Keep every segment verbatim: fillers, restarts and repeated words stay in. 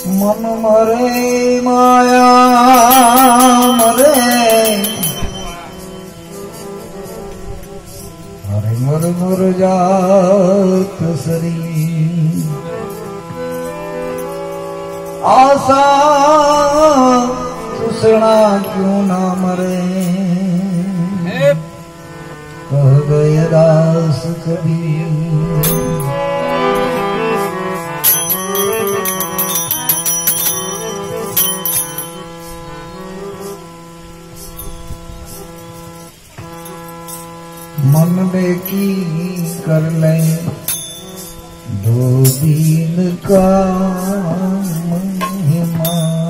मन मरे माया मरे हरे मर मर जात शरीर आशा तृष्णा क्यों ना मरे कह गए दास कबीर मन में की कर ले दो दिन का महिमा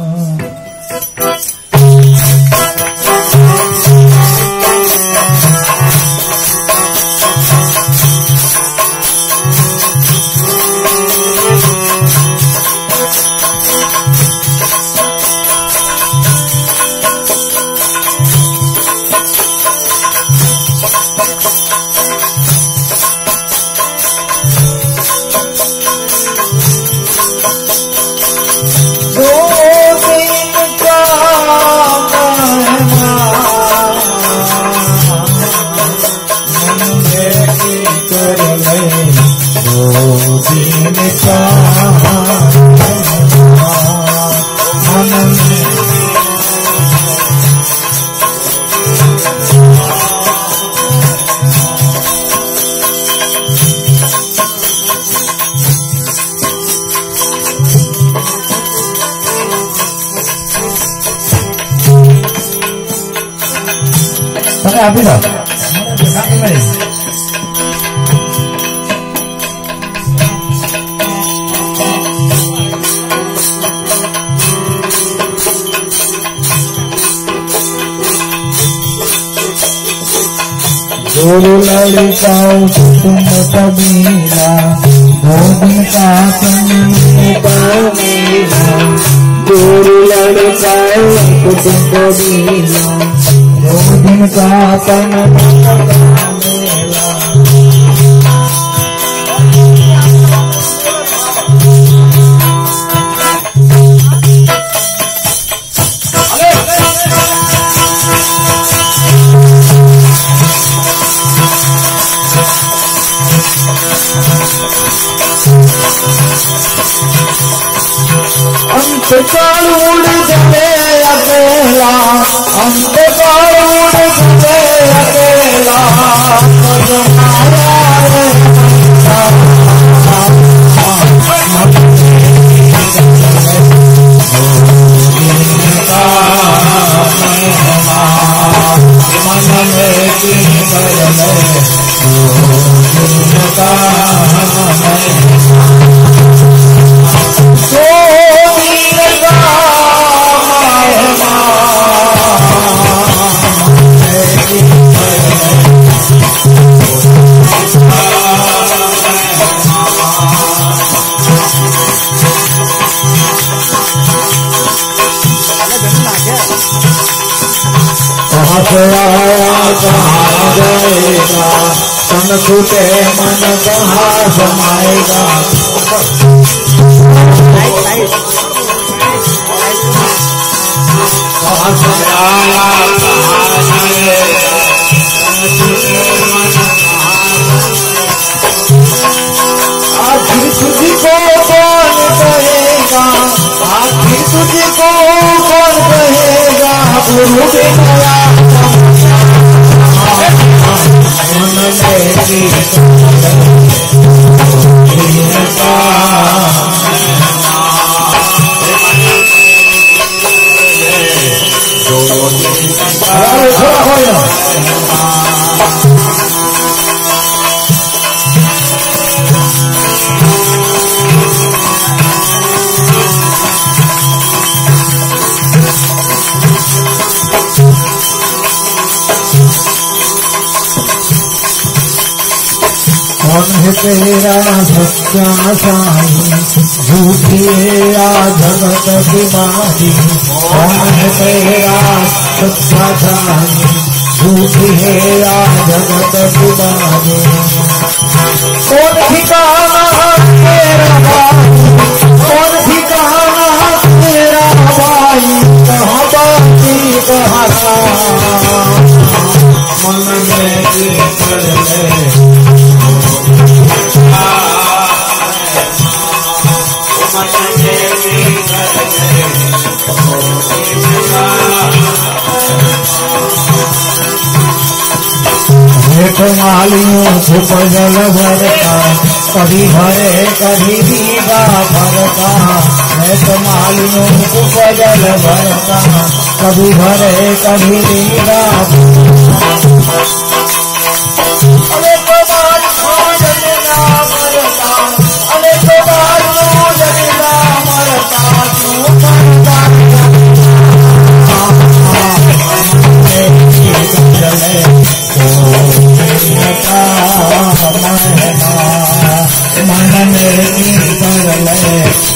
આપી દો जोड़ लड़काओ तुम कबीरा मोदी का मेरा जोड़ लड़काओ तुम कबीरा मोदी का तन मेरा अंतकाल उड़ गए अकेला अंतकाल उड़ गए अकेला जाएगा तन छूटे मन कहाँ समाएगा आखिर तुझको कौन कहेगा आखिर तुझको कौन कहेगा गुरु के गया मन कौन है तेरा सच्चा साई झूठी है या जगत बीमारी कौन है तेरा सच्चा साई झूठी है या जगत बीमारी कौन ठिकाना तेरा कौन ठिकाना एक मालियों उपजल भरता कभी भरे कभी दीवा भरता। एक मालियों उपजल भरता कभी भरे कभी दीवा अरे तो बात भरता अरे तो बात मरता तू भरता मन में कर ले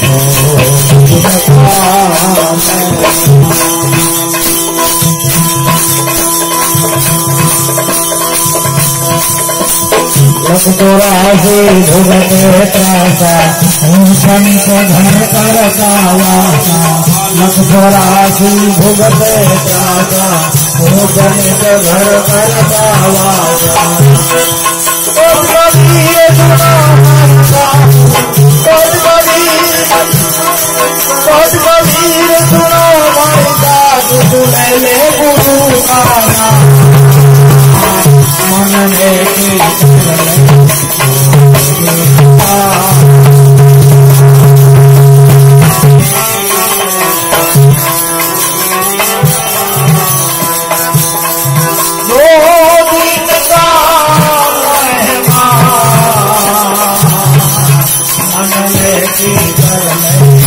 लख चौरासी भुगते त्रासा संत घर करता वासा। लख चौरासी भुगते त्रासा संत घर करता वासा। कबीर सुना कबीर सुनो भाई दास सुने ले गुरु का नाम। मन में की कर